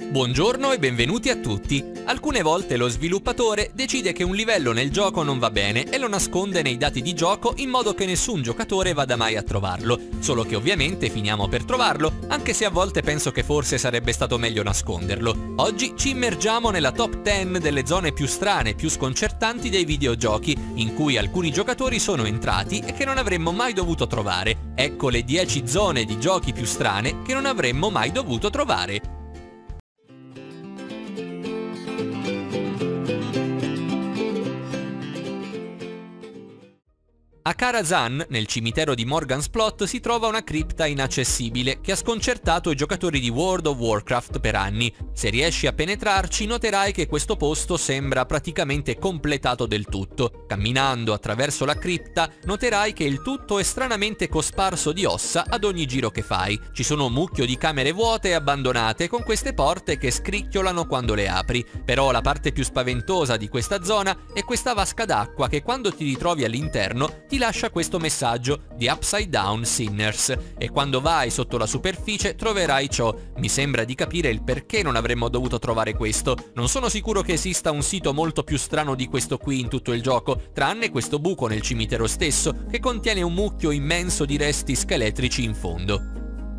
Buongiorno e benvenuti a tutti. Alcune volte lo sviluppatore decide che un livello nel gioco non va bene e lo nasconde nei dati di gioco in modo che nessun giocatore vada mai a trovarlo, solo che ovviamente finiamo per trovarlo, anche se a volte penso che forse sarebbe stato meglio nasconderlo. Oggi ci immergiamo nella top 10 delle zone più strane, più sconcertanti dei videogiochi, in cui alcuni giocatori sono entrati e che non avremmo mai dovuto trovare. Ecco le 10 zone di giochi più strane che non avremmo mai dovuto trovare. A Karazhan, nel cimitero di Morgan's Plot, si trova una cripta inaccessibile che ha sconcertato i giocatori di World of Warcraft per anni. Se riesci a penetrarci noterai che questo posto sembra praticamente completato del tutto. Camminando attraverso la cripta noterai che il tutto è stranamente cosparso di ossa ad ogni giro che fai. Ci sono un mucchio di camere vuote e abbandonate con queste porte che scricchiolano quando le apri. Però la parte più spaventosa di questa zona è questa vasca d'acqua che quando ti ritrovi all'interno ti lascia questo messaggio: The Upside Down Sinners, e quando vai sotto la superficie troverai ciò. Mi sembra di capire il perché non avremmo dovuto trovare questo. Non sono sicuro che esista un sito molto più strano di questo qui in tutto il gioco, tranne questo buco nel cimitero stesso che contiene un mucchio immenso di resti scheletrici in fondo.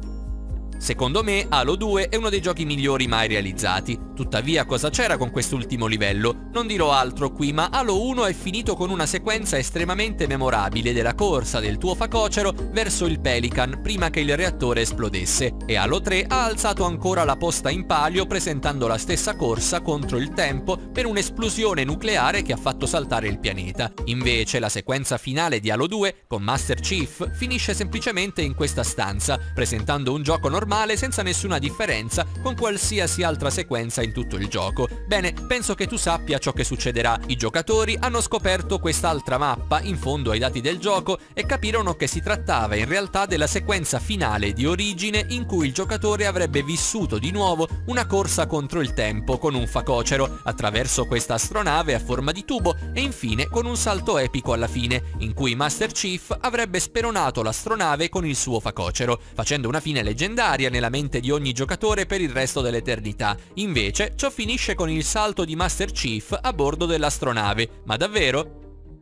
Secondo me Halo 2 è uno dei giochi migliori mai realizzati. Tuttavia cosa c'era con quest'ultimo livello? Non dirò altro qui, ma Halo 1 è finito con una sequenza estremamente memorabile della corsa del tuo facocero verso il Pelican prima che il reattore esplodesse, e Halo 3 ha alzato ancora la posta in palio presentando la stessa corsa contro il tempo per un'esplosione nucleare che ha fatto saltare il pianeta. Invece la sequenza finale di Halo 2 con Master Chief finisce semplicemente in questa stanza, presentando un gioco normale senza nessuna differenza con qualsiasi altra sequenza in tutto il gioco. Bene, penso che tu sappia ciò che succederà. I giocatori hanno scoperto quest'altra mappa in fondo ai dati del gioco e capirono che si trattava in realtà della sequenza finale di Origine in cui il giocatore avrebbe vissuto di nuovo una corsa contro il tempo con un facocero, attraverso questa astronave a forma di tubo e infine con un salto epico alla fine, in cui Master Chief avrebbe speronato l'astronave con il suo facocero, facendo una fine leggendaria nella mente di ogni giocatore per il resto dell'eternità. Invece ciò finisce con il salto di Master Chief a bordo dell'astronave. Ma davvero?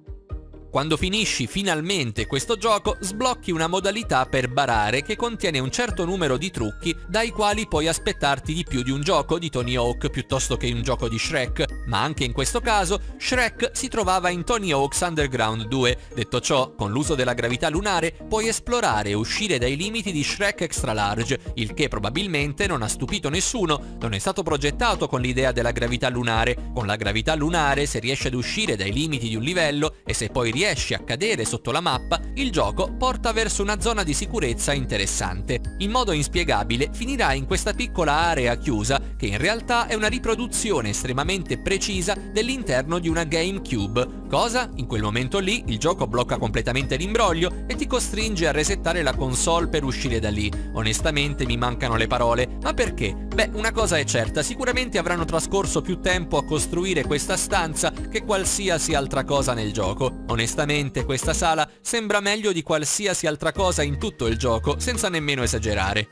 Quando finisci finalmente questo gioco, sblocchi una modalità per barare che contiene un certo numero di trucchi dai quali puoi aspettarti di più di un gioco di Tony Hawk piuttosto che un gioco di Shrek, ma anche in questo caso Shrek si trovava in Tony Hawk's Underground 2. Detto ciò, con l'uso della gravità lunare puoi esplorare e uscire dai limiti di Shrek Extra Large, il che probabilmente non ha stupito nessuno. Non è stato progettato con l'idea della gravità lunare. Con la gravità lunare, se riesci ad uscire dai limiti di un livello e se poi riesci a cadere sotto la mappa, il gioco porta verso una zona di sicurezza interessante. In modo inspiegabile finirai in questa piccola area chiusa che in realtà è una riproduzione estremamente precisa dell'interno di una GameCube. Cosa? In quel momento lì il gioco blocca completamente l'imbroglio e ti costringe a resettare la console per uscire da lì. Onestamente mi mancano le parole, ma perché? Beh, una cosa è certa, sicuramente avranno trascorso più tempo a costruire questa stanza che qualsiasi altra cosa nel gioco. Onestamente questa sala sembra meglio di qualsiasi altra cosa in tutto il gioco, senza nemmeno esagerare.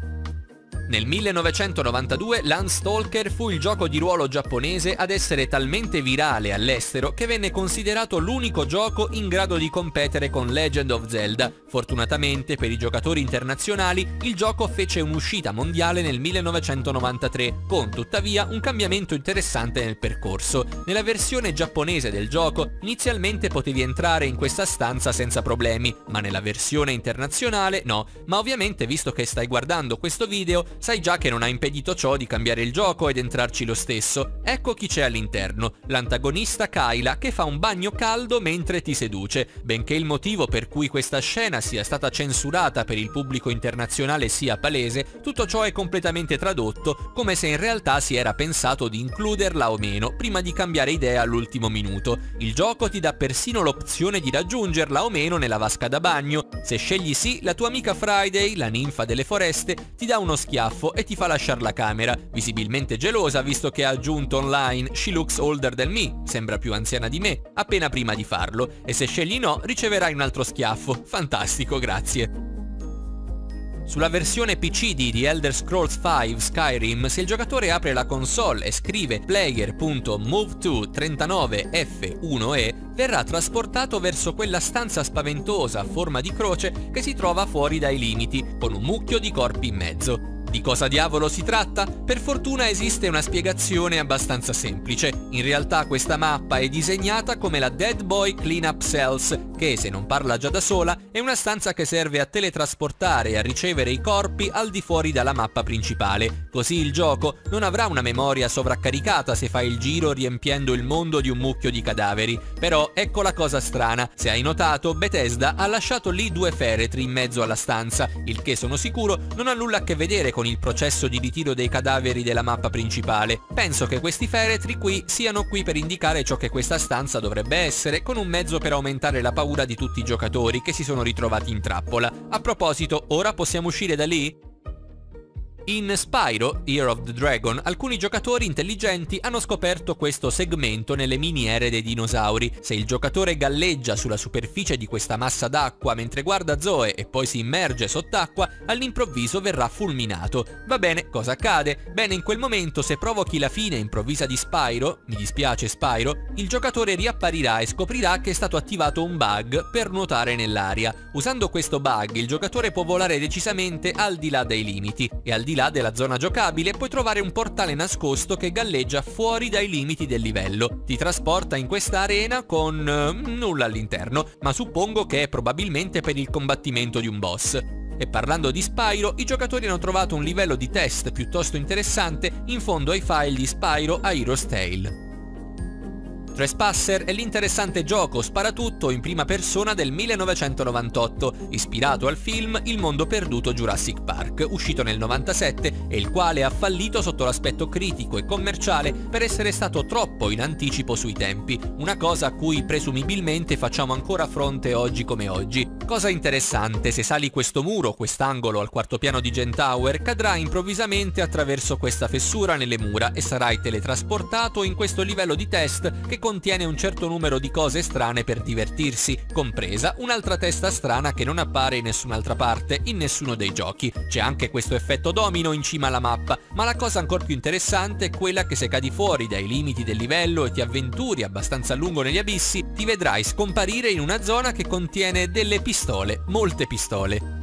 Nel 1992 Landstalker fu il gioco di ruolo giapponese ad essere talmente virale all'estero che venne considerato l'unico gioco in grado di competere con Legend of Zelda. Fortunatamente per i giocatori internazionali il gioco fece un'uscita mondiale nel 1993, con tuttavia un cambiamento interessante nel percorso. Nella versione giapponese del gioco inizialmente potevi entrare in questa stanza senza problemi, ma nella versione internazionale no. Ma ovviamente, visto che stai guardando questo video, sai già che non ha impedito ciò di cambiare il gioco ed entrarci lo stesso. Ecco chi c'è all'interno, l'antagonista Kayla, che fa un bagno caldo mentre ti seduce. Benché il motivo per cui questa scena sia stata censurata per il pubblico internazionale sia palese, tutto ciò è completamente tradotto, come se in realtà si era pensato di includerla o meno prima di cambiare idea all'ultimo minuto. Il gioco ti dà persino l'opzione di raggiungerla o meno nella vasca da bagno. Se scegli sì, la tua amica Friday, la ninfa delle foreste, ti dà uno schiaffo e ti fa lasciare la camera, visibilmente gelosa visto che ha aggiunto online "She looks older than me", sembra più anziana di me, appena prima di farlo, e se scegli no riceverai un altro schiaffo. Fantastico, grazie. Sulla versione PC di The Elder Scrolls V Skyrim, se il giocatore apre la console e scrive player.move to39F1E, verrà trasportato verso quella stanza spaventosa a forma di croce che si trova fuori dai limiti, con un mucchio di corpi in mezzo. Di cosa diavolo si tratta? Per fortuna esiste una spiegazione abbastanza semplice. In realtà questa mappa è disegnata come la Dead Boy Cleanup Cells, che, se non parla già da sola, è una stanza che serve a teletrasportare e a ricevere i corpi al di fuori dalla mappa principale. Così il gioco non avrà una memoria sovraccaricata se fa il giro riempiendo il mondo di un mucchio di cadaveri. Però ecco la cosa strana: se hai notato, Bethesda ha lasciato lì 2 feretri in mezzo alla stanza, il che sono sicuro non ha nulla a che vedere con il processo di ritiro dei cadaveri della mappa principale. Penso che questi feretri siano qui per indicare ciò che questa stanza dovrebbe essere, con un mezzo per aumentare la paura di tutti i giocatori che si sono ritrovati in trappola. A proposito, ora possiamo uscire da lì? In Spyro, Year of the Dragon, alcuni giocatori intelligenti hanno scoperto questo segmento nelle miniere dei dinosauri. Se il giocatore galleggia sulla superficie di questa massa d'acqua mentre guarda Zoe e poi si immerge sott'acqua, all'improvviso verrà fulminato. Va bene, cosa accade? Bene, in quel momento, se provochi la fine improvvisa di Spyro, mi dispiace Spyro, il giocatore riapparirà e scoprirà che è stato attivato un bug per nuotare nell'aria. Usando questo bug, il giocatore può volare decisamente al di là dei limiti, e al di là della zona giocabile puoi trovare un portale nascosto che galleggia fuori dai limiti del livello. Ti trasporta in questa arena con nulla all'interno, ma suppongo che è probabilmente per il combattimento di un boss. E parlando di Spyro, i giocatori hanno trovato un livello di test piuttosto interessante in fondo ai file di Spyro a Hero's Tale. Trespasser è l'interessante gioco sparatutto in prima persona del 1998, ispirato al film Il mondo perduto Jurassic Park, uscito nel 97 e il quale ha fallito sotto l'aspetto critico e commerciale per essere stato troppo in anticipo sui tempi, una cosa a cui presumibilmente facciamo ancora fronte oggi come oggi. Cosa interessante, se sali questo muro, quest'angolo al quarto piano di Gen Tower, cadrai improvvisamente attraverso questa fessura nelle mura e sarai teletrasportato in questo livello di test che contiene un certo numero di cose strane per divertirsi, compresa un'altra testa strana che non appare in nessun'altra parte, in nessuno dei giochi. C'è anche questo effetto domino in cima alla mappa, ma la cosa ancora più interessante è quella che se cadi fuori dai limiti del livello e ti avventuri abbastanza a lungo negli abissi, ti vedrai scomparire in una zona che contiene delle pistole, molte pistole.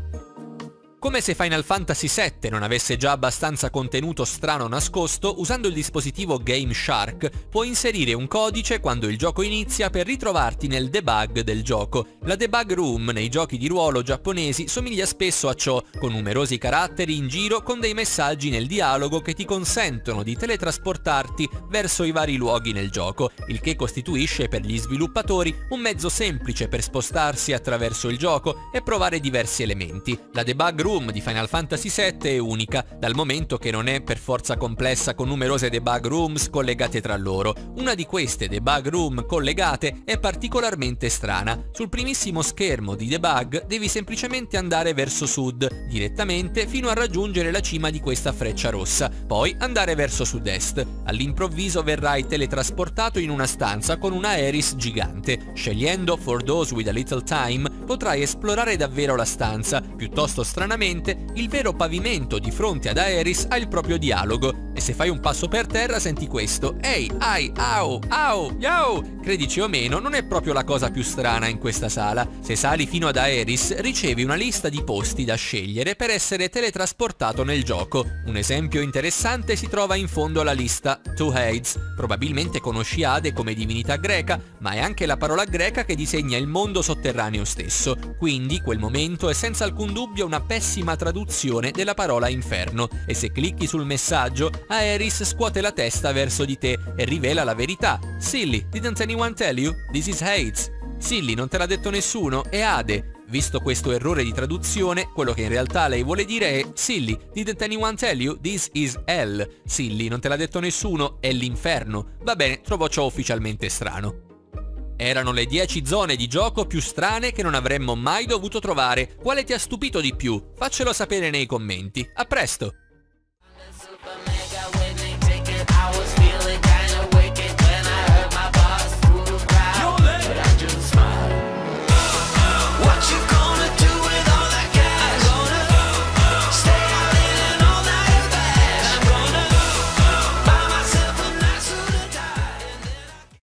Come se Final Fantasy VII non avesse già abbastanza contenuto strano nascosto, usando il dispositivo Game Shark puoi inserire un codice quando il gioco inizia per ritrovarti nel debug del gioco. La debug room nei giochi di ruolo giapponesi somiglia spesso a ciò, con numerosi caratteri in giro con dei messaggi nel dialogo che ti consentono di teletrasportarti verso i vari luoghi nel gioco, il che costituisce per gli sviluppatori un mezzo semplice per spostarsi attraverso il gioco e provare diversi elementi. La debug room di Final Fantasy VII è unica, dal momento che non è per forza complessa con numerose debug rooms collegate tra loro. Una di queste debug room collegate è particolarmente strana. Sul primissimo schermo di debug devi semplicemente andare verso sud, direttamente fino a raggiungere la cima di questa freccia rossa, poi andare verso sud-est. All'improvviso verrai teletrasportato in una stanza con una Aeris gigante. Scegliendo For Those With a Little Time potrai esplorare davvero la stanza. Piuttosto stranamente, il vero pavimento di fronte ad Aeris ha il proprio dialogo, e se fai un passo per terra senti questo: ehi, ai, au, au, yau. Credici o meno, non è proprio la cosa più strana in questa sala. Se sali fino ad Aeris ricevi una lista di posti da scegliere per essere teletrasportato nel gioco. Un esempio interessante si trova in fondo alla lista: To Hades. Probabilmente conosci Ade come divinità greca, ma è anche la parola greca che disegna il mondo sotterraneo stesso. Quindi quel momento è senza alcun dubbio una pessima traduzione della parola inferno, e se clicchi sul messaggio, Aeris scuote la testa verso di te e rivela la verità. Silly, didn't anyone tell you? This is Hades. Silly, non te l'ha detto nessuno? È Ade. Visto questo errore di traduzione, quello che in realtà lei vuole dire è: Silly, didn't anyone tell you? This is Hell. Silly, non te l'ha detto nessuno? È l'inferno. Va bene, trovo ciò ufficialmente strano. Erano le 10 zone di gioco più strane che non avremmo mai dovuto trovare. Quale ti ha stupito di più? Faccelo sapere nei commenti. A presto!